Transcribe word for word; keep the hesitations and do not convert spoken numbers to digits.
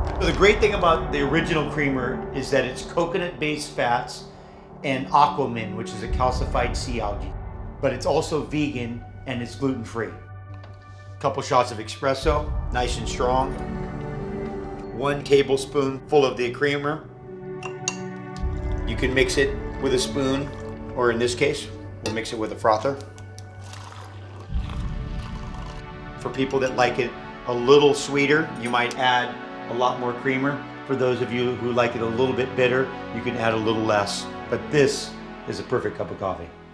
So the great thing about the original creamer is that it's coconut-based fats and Aquamin, which is a calcified sea algae. But it's also vegan and it's gluten-free. Couple shots of espresso, nice and strong. One tablespoon full of the creamer. You can mix it with a spoon, or in this case, we'll mix it with a frother. For people that like it a little sweeter, you might add a lot more creamer. For those of you who like it a little bit bitter, you can add a little less. But this is a perfect cup of coffee.